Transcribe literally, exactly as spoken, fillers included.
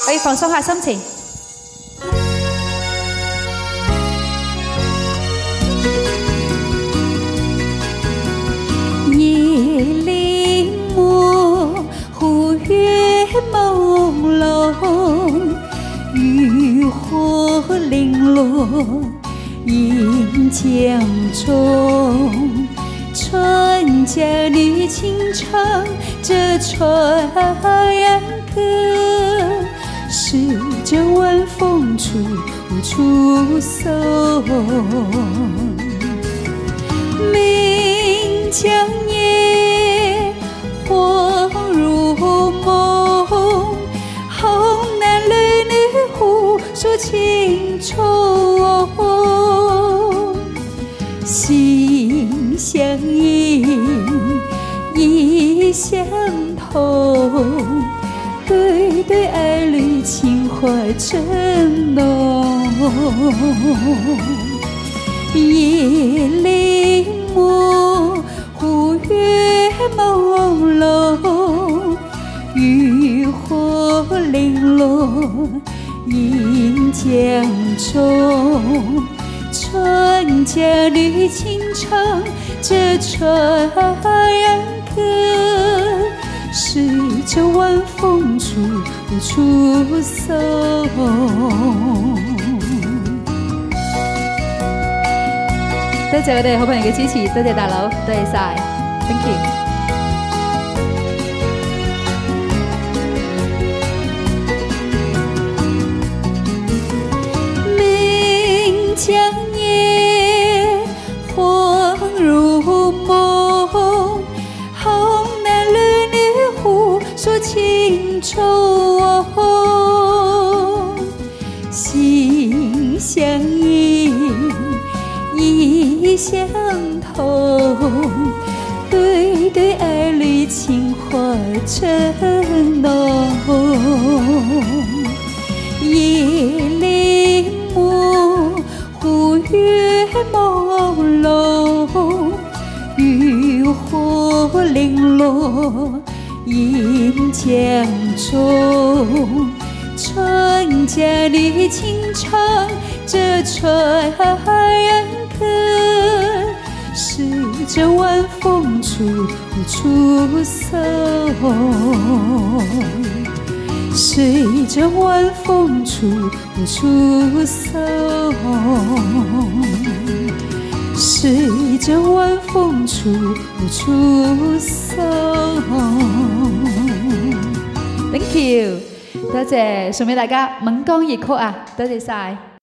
可以放鬆下心情。夜里模糊月朦朧，渔火零落映江中。 春江绿青唱着船歌，驶着晚风处处送。岷江夜，恍如梦，红男绿女互诉情衷。 心相印，意相通，对对爱侣情怀真浓。夜里模糊月朦胧，渔火零落映江中。 春江绿青唱着船歌，驶着晚风处处送。多謝我哋好朋友嘅支持，多謝大佬，多謝晒 ，thank you。 江夜，恍如夢，紅男綠女互訴情衷，心相印，意相通，對對愛侶情懷真濃。夜里模。 糊月朦朧，漁火零落映江中。春江綠青唱着船歌，駛着晚風處處送。 隨着晚風處處送，隨着晚風處處送。Thank you， 多謝送俾大家《岷江夜曲》啊，多謝晒。